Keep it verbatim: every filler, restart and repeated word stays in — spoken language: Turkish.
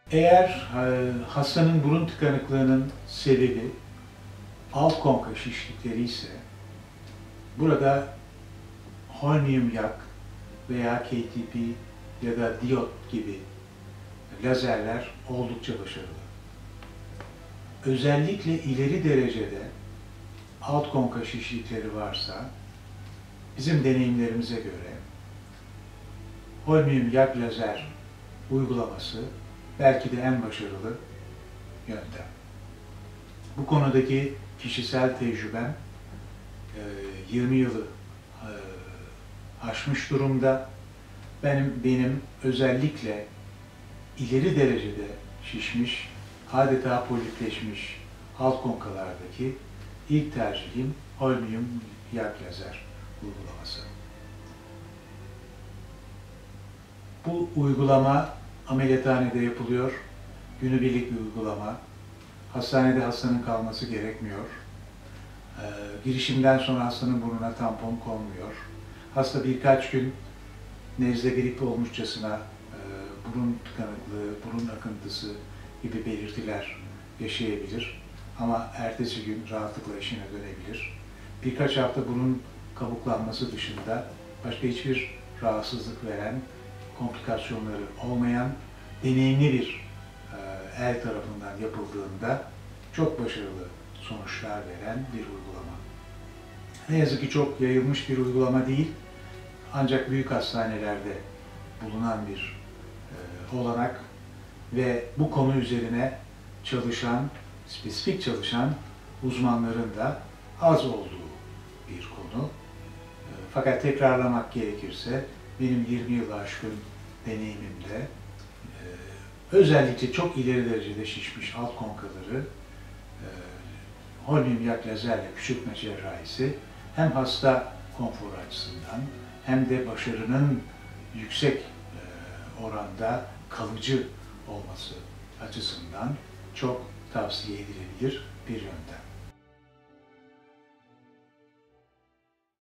Eğer e, hastanın burun tıkanıklığının sebebi alt konka şişlikleri ise burada holmium yak veya K T P ya da diyot gibi lazerler oldukça başarılı. Özellikle ileri derecede alt konka şişlikleri varsa bizim deneyimlerimize göre holmium yak lazer uygulaması belki de en başarılı yöntem. Bu konudaki kişisel tecrübem yirmi yılı aşmış durumda. Benim, benim özellikle ileri derecede şişmiş, adeta polipleşmiş alt konkalardaki ilk tercihim holmium yak lazer uygulaması. Bu uygulama ameliyathanede yapılıyor. Günübirlik bir uygulama. Hastanede hastanın kalması gerekmiyor. Ee, girişimden sonra hastanın burnuna tampon konmuyor. Hasta birkaç gün nezle grip olmuşçasına e, burun tıkanıklığı, burun akıntısı gibi belirtiler yaşayabilir. Ama ertesi gün rahatlıkla işine dönebilir. Birkaç hafta burun kabuklanması dışında başka hiçbir rahatsızlık veren, komplikasyonları olmayan, deneyimli bir e, el tarafından yapıldığında çok başarılı sonuçlar veren bir uygulama. Ne yazık ki çok yayılmış bir uygulama değil, ancak büyük hastanelerde bulunan bir e, olanak ve bu konu üzerine çalışan, spesifik çalışan uzmanların da az olduğu bir konu. E, fakat tekrarlamak gerekirse benim yirmi yılı aşkın deneyimimde e, özellikle çok ileri derecede şişmiş alt konkaları e, holmium yak lazerle küçültme cerrahisi hem hasta konforu açısından hem de başarının yüksek e, oranda kalıcı olması açısından çok tavsiye edilebilir bir yöntem.